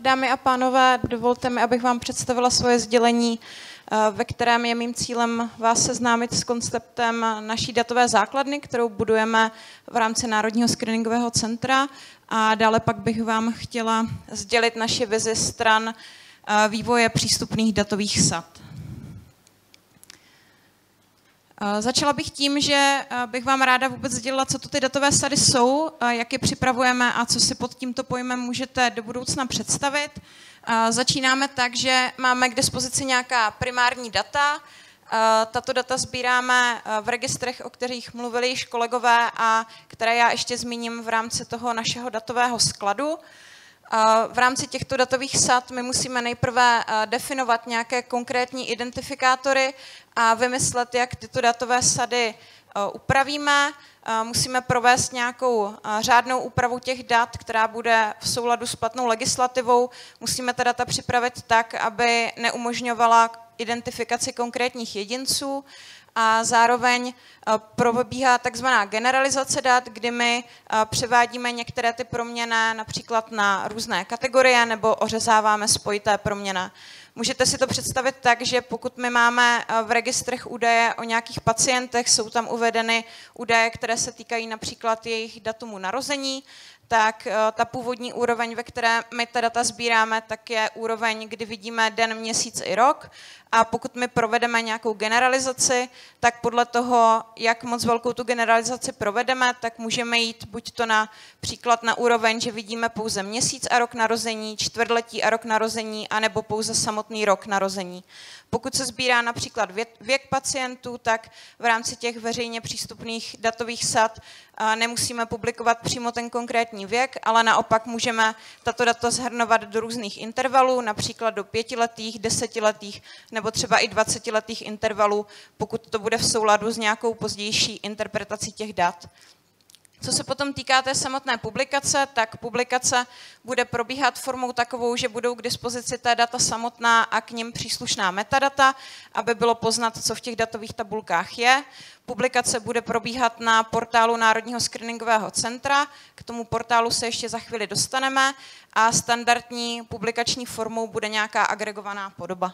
Dámy a pánové, dovolte mi, abych vám představila svoje sdělení, ve kterém je mým cílem vás seznámit s konceptem naší datové základny, kterou budujeme v rámci Národního screeningového centra, a dále pak bych vám chtěla sdělit naši vizi stran vývoje přístupných datových sad. Začala bych tím, že bych vám ráda vůbec sdělila, co to ty datové sady jsou, jak je připravujeme a co si pod tímto pojmem můžete do budoucna představit. Začínáme tak, že máme k dispozici nějaká primární data. Tato data sbíráme v registrech, o kterých mluvili již kolegové a které já ještě zmíním v rámci toho našeho datového skladu. V rámci těchto datových sad my musíme nejprve definovat nějaké konkrétní identifikátory a vymyslet, jak tyto datové sady upravíme. Musíme provést nějakou řádnou úpravu těch dat, která bude v souladu s platnou legislativou. Musíme ta data připravit tak, aby neumožňovala identifikaci konkrétních jedinců. A zároveň probíhá takzvaná generalizace dat, kdy my převádíme některé ty proměnné například na různé kategorie nebo ořezáváme spojité proměnné. Můžete si to představit tak, že pokud my máme v registrech údaje o nějakých pacientech, jsou tam uvedeny údaje, které se týkají například jejich datumu narození, tak ta původní úroveň, ve které my ta data sbíráme, tak je úroveň, kdy vidíme den, měsíc i rok. A pokud my provedeme nějakou generalizaci, tak podle toho, jak moc velkou tu generalizaci provedeme, tak můžeme jít buď to například na úroveň, že vidíme pouze měsíc a rok narození, čtvrtletí a rok narození, anebo pouze samotný rok narození. Pokud se sbírá například věk pacientů, tak v rámci těch veřejně přístupných datových sad nemusíme publikovat přímo ten konkrétní věk, ale naopak můžeme tato data shrnovat do různých intervalů, například do 5letých, 10letých nebo třeba i 20letých intervalů, pokud to bude v souladu s nějakou pozdější interpretací těch dat. Co se potom týká té samotné publikace, tak publikace bude probíhat formou takovou, že budou k dispozici té data samotná a k nim příslušná metadata, aby bylo poznat, co v těch datových tabulkách je. Publikace bude probíhat na portálu Národního screeningového centra, k tomu portálu se ještě za chvíli dostaneme a standardní publikační formou bude nějaká agregovaná podoba.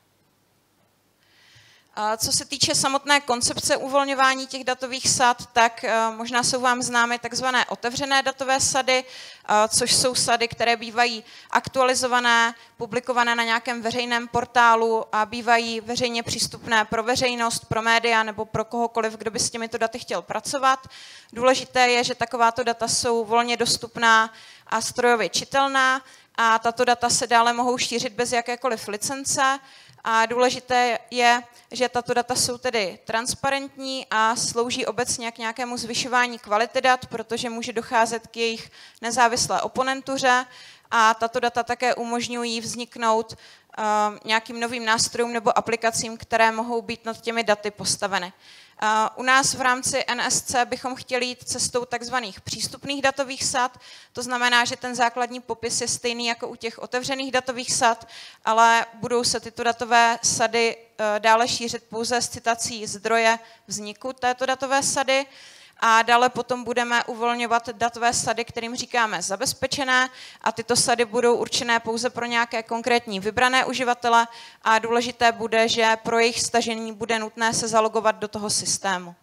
Co se týče samotné koncepce uvolňování těch datových sad, tak možná jsou vám známy takzvané otevřené datové sady, což jsou sady, které bývají aktualizované, publikované na nějakém veřejném portálu a bývají veřejně přístupné pro veřejnost, pro média nebo pro kohokoliv, kdo by s těmito daty chtěl pracovat. Důležité je, že takováto data jsou volně dostupná a strojově čitelná a tato data se dále mohou šířit bez jakékoliv licence. A důležité je, že tato data jsou tedy transparentní a slouží obecně k nějakému zvyšování kvality dat, protože může docházet k jejich nezávislé oponentuře a tato data také umožňují vzniknout nějakým novým nástrojům nebo aplikacím, které mohou být nad těmi daty postaveny. U nás v rámci NSC bychom chtěli jít cestou takzvaných přístupných datových sad, to znamená, že ten základní popis je stejný jako u těch otevřených datových sad, ale budou se tyto datové sady dále šířit pouze s citací zdroje vzniku této datové sady. A dále potom budeme uvolňovat datové sady, kterým říkáme zabezpečené a tyto sady budou určené pouze pro nějaké konkrétní vybrané uživatele a důležité bude, že pro jejich stažení bude nutné se zalogovat do toho systému.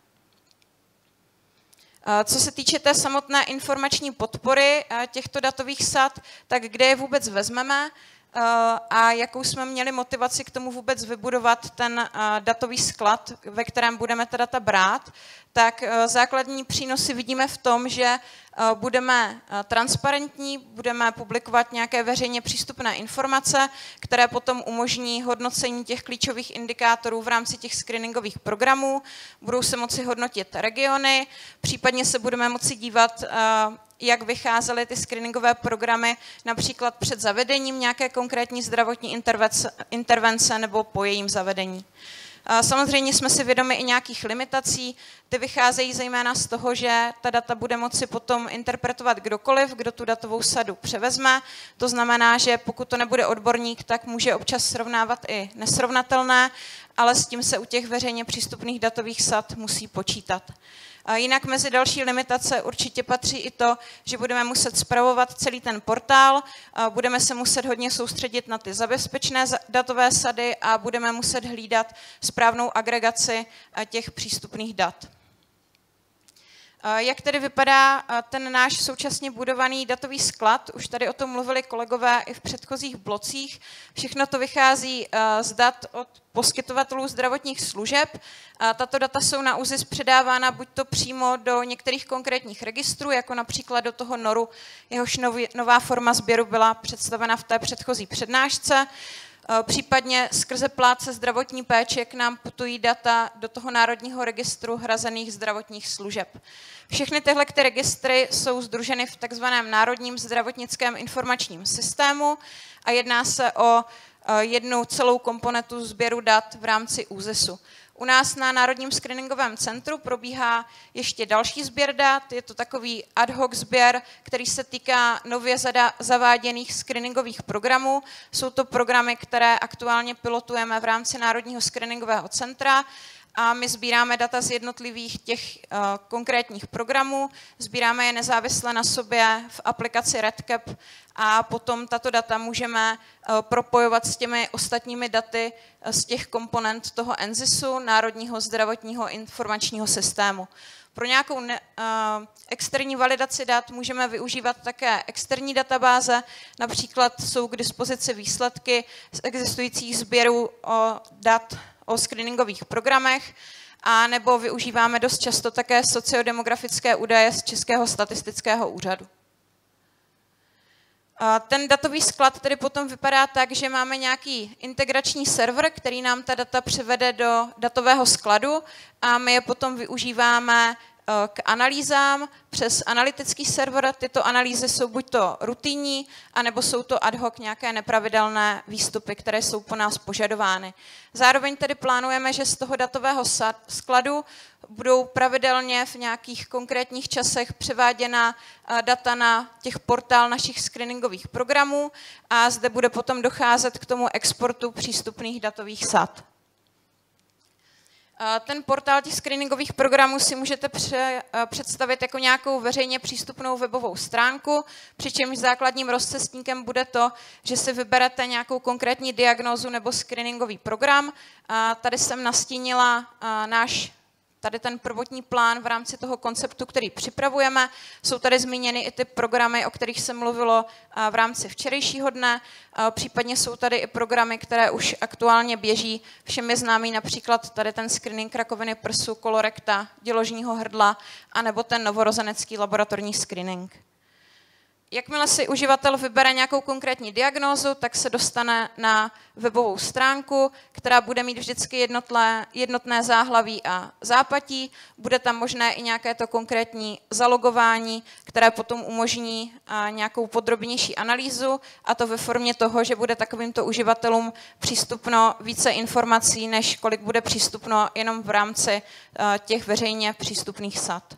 Co se týče té samotné informační podpory těchto datových sad, tak kde je vůbec vezmeme a jakou jsme měli motivaci k tomu vůbec vybudovat ten datový sklad, ve kterém budeme ta data brát, tak základní přínosy vidíme v tom, že budeme transparentní, budeme publikovat nějaké veřejně přístupné informace, které potom umožní hodnocení těch klíčových indikátorů v rámci těch screeningových programů, budou se moci hodnotit regiony, případně se budeme moci dívat, jak vycházely ty screeningové programy například před zavedením nějaké konkrétní zdravotní intervence nebo po jejím zavedení. Samozřejmě jsme si vědomi i nějakých limitací, ty vycházejí zejména z toho, že ta data bude moci potom interpretovat kdokoliv, kdo tu datovou sadu převezme. To znamená, že pokud to nebude odborník, tak může občas srovnávat i nesrovnatelné, ale s tím se u těch veřejně přístupných datových sad musí počítat. Jinak mezi další limitace určitě patří i to, že budeme muset spravovat celý ten portál, budeme se muset hodně soustředit na ty zabezpečené datové sady a budeme muset hlídat správnou agregaci těch přístupných dat. Jak tedy vypadá ten náš současně budovaný datový sklad? Už tady o tom mluvili kolegové i v předchozích blocích. Všechno to vychází z dat od poskytovatelů zdravotních služeb. Tato data jsou na ÚZIS předávána buď to přímo do některých konkrétních registrů, jako například do toho NORu, jehož nová forma sběru byla představena v té předchozí přednášce. Případně skrze plátce zdravotní péče k nám putují data do toho Národního registru hrazených zdravotních služeb. Všechny tyhle registry jsou sdruženy v takzvaném Národním zdravotnickém informačním systému a jedná se o jednu celou komponentu sběru dat v rámci ÚZISu. U nás na Národním screeningovém centru probíhá ještě další sběr dat. Je to takový ad hoc sběr, který se týká nově zaváděných screeningových programů. Jsou to programy, které aktuálně pilotujeme v rámci Národního screeningového centra a my sbíráme data z jednotlivých těch konkrétních programů, sbíráme je nezávisle na sobě v aplikaci REDCap a potom tato data můžeme propojovat s těmi ostatními daty z těch komponent toho NZISu, Národního zdravotního informačního systému. Pro nějakou externí validaci dat můžeme využívat také externí databáze, například jsou k dispozici výsledky z existujících sběrů dat o screeningových programech, a nebo využíváme dost často také sociodemografické údaje z Českého statistického úřadu. Ten datový sklad tedy potom vypadá tak, že máme nějaký integrační server, který nám ta data přivede do datového skladu a my je potom využíváme k analýzám přes analytický server. Tyto analýzy jsou buď to rutinní, anebo jsou to ad hoc nějaké nepravidelné výstupy, které jsou po nás požadovány. Zároveň tedy plánujeme, že z toho datového skladu budou pravidelně v nějakých konkrétních časech převáděna data na těch portál našich screeningových programů a zde bude potom docházet k tomu exportu přístupných datových sad. Ten portál těch screeningových programů si můžete představit jako nějakou veřejně přístupnou webovou stránku, přičemž základním rozcestníkem bude to, že si vyberete nějakou konkrétní diagnózu nebo screeningový program. Tady jsem nastínila tady ten prvotní plán v rámci toho konceptu, který připravujeme. Jsou tady zmíněny i ty programy, o kterých se mluvilo v rámci včerejšího dne. Případně jsou tady i programy, které už aktuálně běží. Všem je známý například tady ten screening rakoviny prsu, kolorekta, děložního hrdla, anebo ten novorozenecký laboratorní screening. Jakmile si uživatel vybere nějakou konkrétní diagnózu, tak se dostane na webovou stránku, která bude mít vždycky jednotné záhlaví a zápatí. Bude tam možné i nějaké to konkrétní zalogování, které potom umožní nějakou podrobnější analýzu, a to ve formě toho, že bude takovýmto uživatelům přístupno více informací, než kolik bude přístupno jenom v rámci těch veřejně přístupných sad.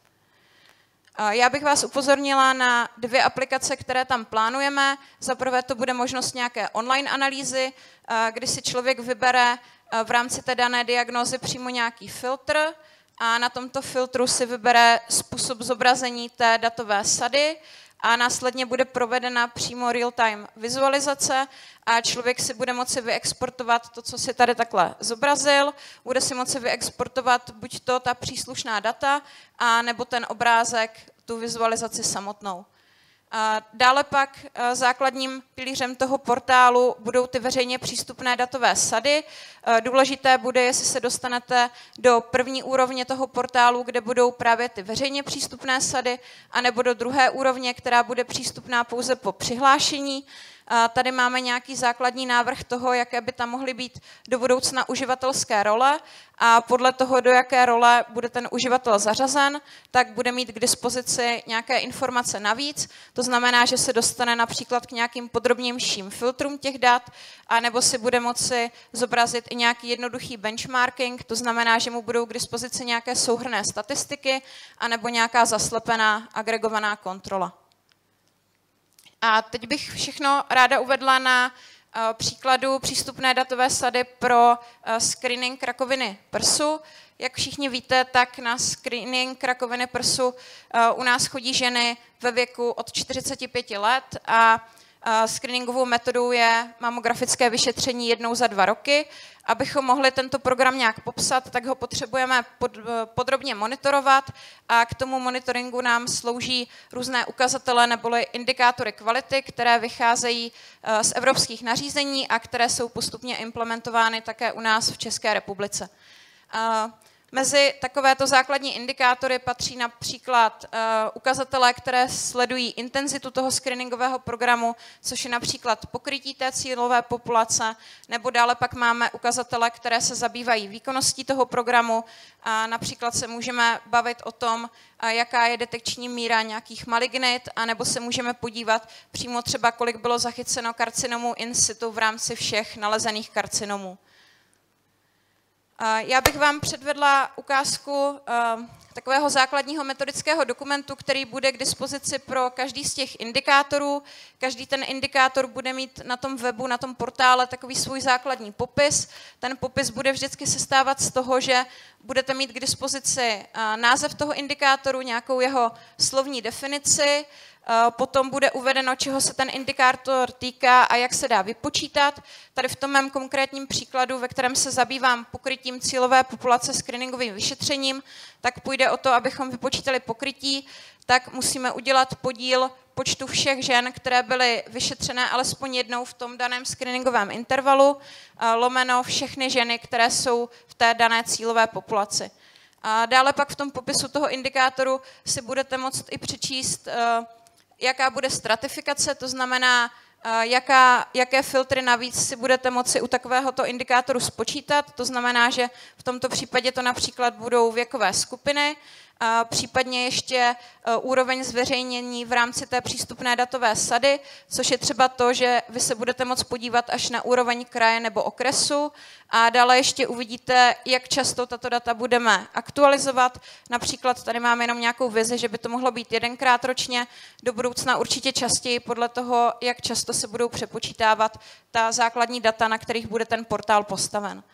Já bych vás upozornila na 2 aplikace, které tam plánujeme. Za prvé to bude možnost nějaké online analýzy, kdy si člověk vybere v rámci té dané diagnózy přímo nějaký filtr a na tomto filtru si vybere způsob zobrazení té datové sady a následně bude provedena přímo real-time vizualizace a člověk si bude moci vyexportovat to, co si tady takhle zobrazil, bude si moci vyexportovat buď to ta příslušná data, a nebo ten obrázek, tu vizualizaci samotnou. Dále pak základním pilířem toho portálu budou ty veřejně přístupné datové sady. Důležité bude, jestli se dostanete do první úrovně toho portálu, kde budou právě ty veřejně přístupné sady, anebo do druhé úrovně, která bude přístupná pouze po přihlášení. Tady máme nějaký základní návrh toho, jaké by tam mohly být do budoucna uživatelské role, a podle toho, do jaké role bude ten uživatel zařazen, tak bude mít k dispozici nějaké informace navíc. To znamená, že se dostane například k nějakým podrobnějším filtrům těch dat, anebo si bude moci zobrazit i nějaký jednoduchý benchmarking, to znamená, že mu budou k dispozici nějaké souhrnné statistiky, anebo nějaká zaslepená agregovaná kontrola. A teď bych všechno ráda uvedla na příkladu přístupné datové sady pro screening rakoviny prsu. Jak všichni víte, tak na screening rakoviny prsu u nás chodí ženy ve věku od 45 let a screeningovou metodou je mamografické vyšetření jednou za 2 roky. Abychom mohli tento program nějak popsat, tak ho potřebujeme podrobně monitorovat a k tomu monitoringu nám slouží různé ukazatele neboli indikátory kvality, které vycházejí z evropských nařízení a které jsou postupně implementovány také u nás v České republice. Mezi takovéto základní indikátory patří například ukazatele, které sledují intenzitu toho screeningového programu, což je například pokrytí té cílové populace, nebo dále pak máme ukazatele, které se zabývají výkonností toho programu. A například se můžeme bavit o tom, jaká je detekční míra nějakých malignit, anebo se můžeme podívat přímo třeba, kolik bylo zachyceno karcinomů in situ v rámci všech nalezených karcinomů. Já bych vám předvedla ukázku takového základního metodického dokumentu, který bude k dispozici pro každý z těch indikátorů. Každý ten indikátor bude mít na tom webu, na tom portále takový svůj základní popis. Ten popis bude vždycky sestávat z toho, že budete mít k dispozici název toho indikátoru, nějakou jeho slovní definici, potom bude uvedeno, čeho se ten indikátor týká a jak se dá vypočítat. Tady v tom mém konkrétním příkladu, ve kterém se zabývám pokrytím cílové populace screeningovým vyšetřením, tak půjde o to, abychom vypočítali pokrytí, tak musíme udělat podíl počtu všech žen, které byly vyšetřené alespoň jednou v tom daném screeningovém intervalu, lomeno všechny ženy, které jsou v té dané cílové populaci. A dále pak v tom popisu toho indikátoru si budete moct i přečíst, jaká bude stratifikace, to znamená, jaké filtry navíc si budete moci u takovéhoto indikátoru spočítat. To znamená, že v tomto případě to například budou věkové skupiny, případně ještě úroveň zveřejnění v rámci té přístupné datové sady, což je třeba to, že vy se budete moct podívat až na úroveň kraje nebo okresu a dále ještě uvidíte, jak často tato data budeme aktualizovat. Například tady máme jenom nějakou vizi, že by to mohlo být 1krát ročně, do budoucna určitě častěji podle toho, jak často se budou přepočítávat ta základní data, na kterých bude ten portál postaven.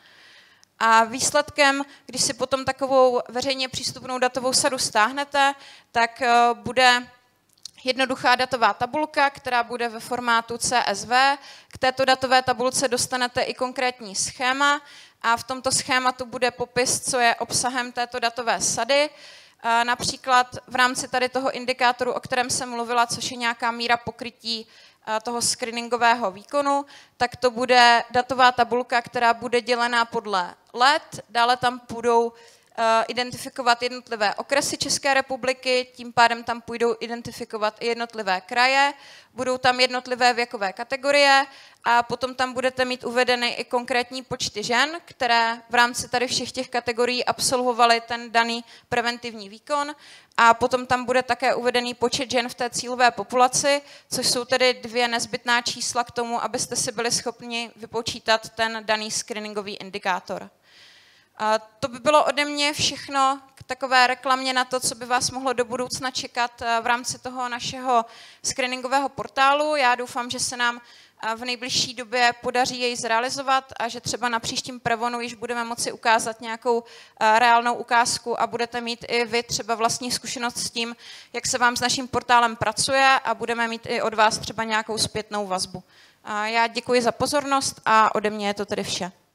A výsledkem, když si potom takovou veřejně přístupnou datovou sadu stáhnete, tak bude jednoduchá datová tabulka, která bude ve formátu CSV. K této datové tabulce dostanete i konkrétní schéma a v tomto schématu bude popis, co je obsahem této datové sady. Například v rámci tady toho indikátoru, o kterém jsem mluvila, což je nějaká míra pokrytí toho screeningového výkonu, tak to bude datová tabulka, která bude dělená podle let. Dále tam půjdou identifikovat jednotlivé okresy České republiky, tím pádem tam půjdou identifikovat i jednotlivé kraje, budou tam jednotlivé věkové kategorie a potom tam budete mít uvedeny i konkrétní počty žen, které v rámci tady všech těch kategorií absolvovaly ten daný preventivní výkon a potom tam bude také uvedený počet žen v té cílové populaci, což jsou tedy 2 nezbytná čísla k tomu, abyste si byli schopni vypočítat ten daný screeningový indikátor. To by bylo ode mě všechno k takové reklamě na to, co by vás mohlo do budoucna čekat v rámci toho našeho screeningového portálu. Já doufám, že se nám v nejbližší době podaří jej zrealizovat a že třeba na příštím Prevonu již budeme moci ukázat nějakou reálnou ukázku a budete mít i vy třeba vlastní zkušenost s tím, jak se vám s naším portálem pracuje a budeme mít i od vás třeba nějakou zpětnou vazbu. Já děkuji za pozornost a ode mě je to tedy vše.